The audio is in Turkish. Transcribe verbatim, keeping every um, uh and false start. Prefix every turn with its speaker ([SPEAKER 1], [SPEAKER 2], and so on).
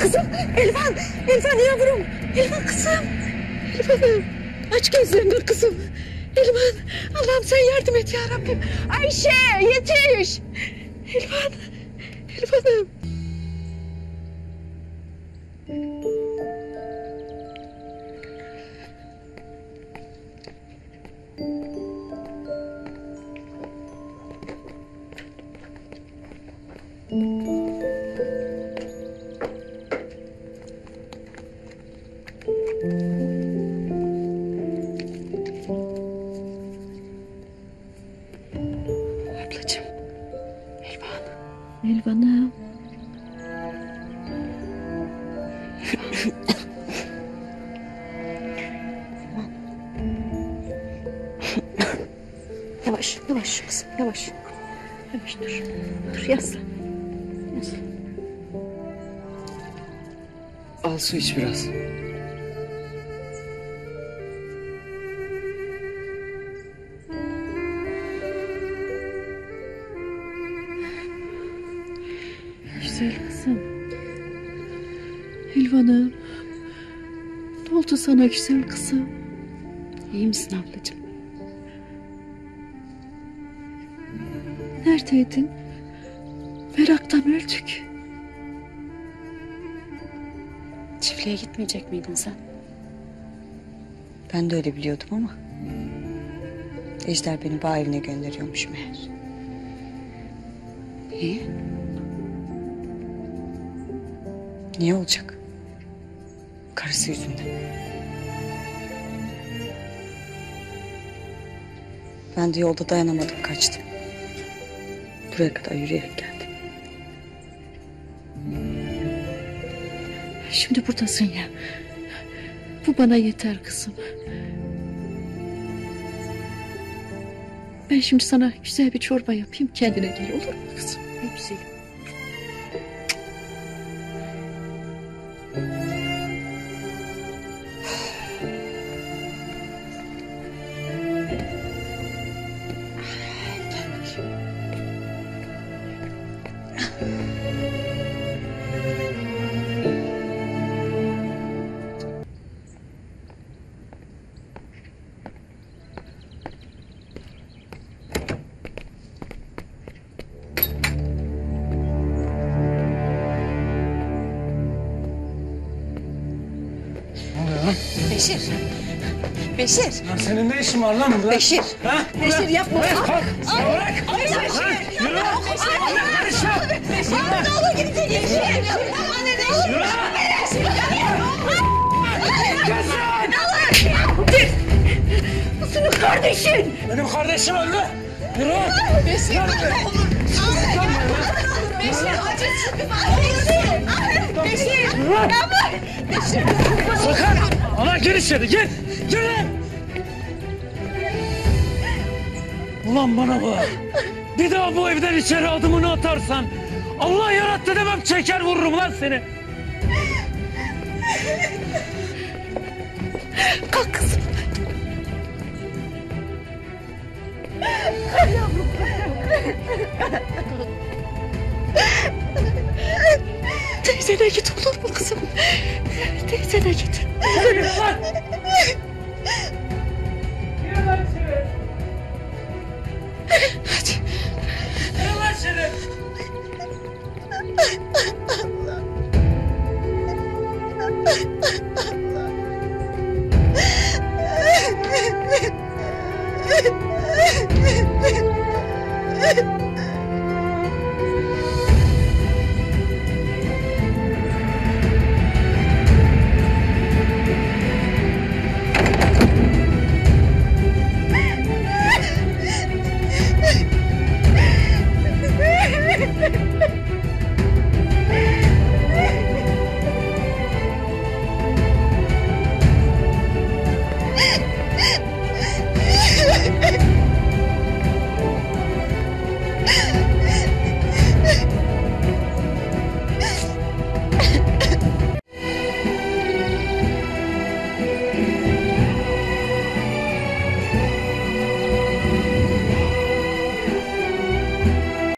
[SPEAKER 1] Kızım, Elvan, Elvan yavrum, Elvan kızım. Elvan'ım, aç gözlerini kızım. Elvan, Allah'ım sen yardım et ya Rabbim. Ayşe, yetiş. Elvan, Elvan'ım. Ablacığım, Elvan. Elvan'ım. Yavaş, yavaş kızım, yavaş. Yavaş dur, dur yaslan. Yaslan.
[SPEAKER 2] Al su iç biraz.
[SPEAKER 1] Güzel kızım. Elvan'ım. Ne oldu sana güzel kızım? İyi misin ablacığım? Neredeydin? Meraktan öldük.
[SPEAKER 3] Çiftliğe gitmeyecek miydin sen? Ben de öyle biliyordum ama Ejder beni bağ evine gönderiyormuş meğer. Niye? Niye olacak? Karısı yüzünden. Ben de yolda dayanamadım, kaçtım. Buraya kadar yürüyerek geldim.
[SPEAKER 1] Şimdi buradasın ya. Bu bana yeter kızım. Ben şimdi sana güzel bir çorba yapayım, kendine gel, olur mu kızım? Ne güzelim.
[SPEAKER 4] Beşir. Beşir.
[SPEAKER 2] Lan senin ne işin var lan burada?
[SPEAKER 4] Beşir.
[SPEAKER 2] Ha?
[SPEAKER 4] Beşir yapma.
[SPEAKER 2] Bırak, kalk. Bırak.
[SPEAKER 4] Beşir.
[SPEAKER 2] Yürü.
[SPEAKER 4] Beşir. Beşir. Ne olur gidecek. Beşir. Anne Beşir.
[SPEAKER 2] Yürü.
[SPEAKER 4] Beşir. Bu senin kardeşin.
[SPEAKER 2] Benim kardeşim öldü. Yürü.
[SPEAKER 4] Beşir. Ne olur. Beşir. Acısın. Beşir. Beşir. Yapma. Beşir.
[SPEAKER 2] Sakın. Ana gir içeri, gir. Gir lan. Ulan bana bak. Bir daha bu evden içeri adımını atarsan Allah yarattı demem, çeker vururum lan seni.
[SPEAKER 1] Kalk kızım. Teyzene git, olur mu kızım? Teyzene git.
[SPEAKER 2] Yürü lan. Yürü lan içeri.
[SPEAKER 1] Hadi.
[SPEAKER 2] Yürü lan içeri.